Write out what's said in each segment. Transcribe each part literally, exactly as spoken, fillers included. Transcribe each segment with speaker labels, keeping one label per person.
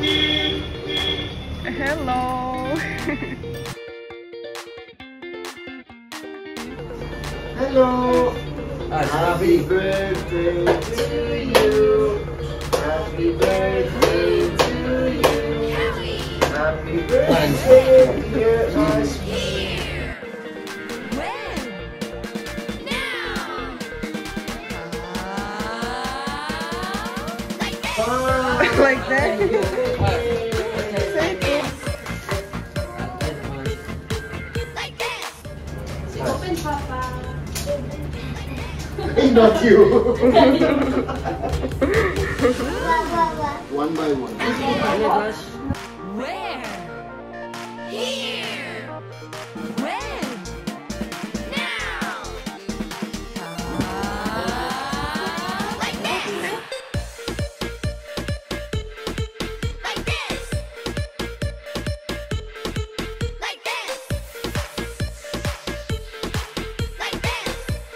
Speaker 1: Hello.
Speaker 2: Hello. Happy birthday to you. Happy birthday to you. Happy birthday, dear Asmii.
Speaker 1: Like that?
Speaker 3: Like this. Open, Papa.
Speaker 2: Not you. One by one.
Speaker 3: Where? Here. When? Now. Uh, like this. Like this. Like this. Like this.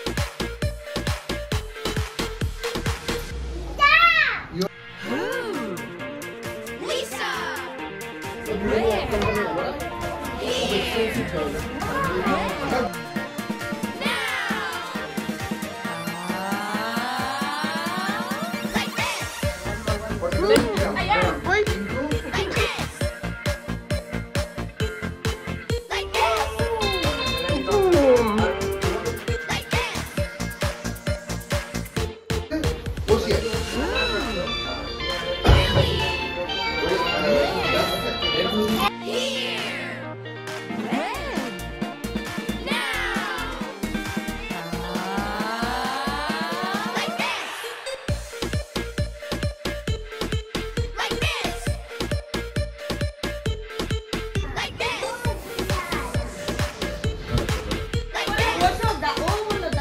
Speaker 3: Ooh. Lisa. Where? Here. When? Now. Like this. Ayan.
Speaker 1: Wait.
Speaker 3: Like this. Like this.
Speaker 1: Boom.
Speaker 3: Like this.
Speaker 2: What's here?
Speaker 3: Here. When? Now. Like this. Like this. Like this. Like this.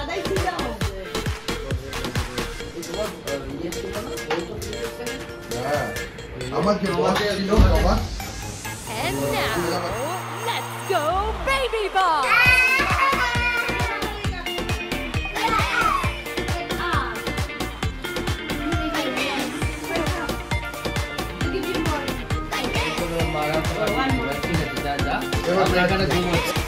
Speaker 2: Ama ginawa siya din ako.
Speaker 3: And now, let's go baby ball! Like this. Like this.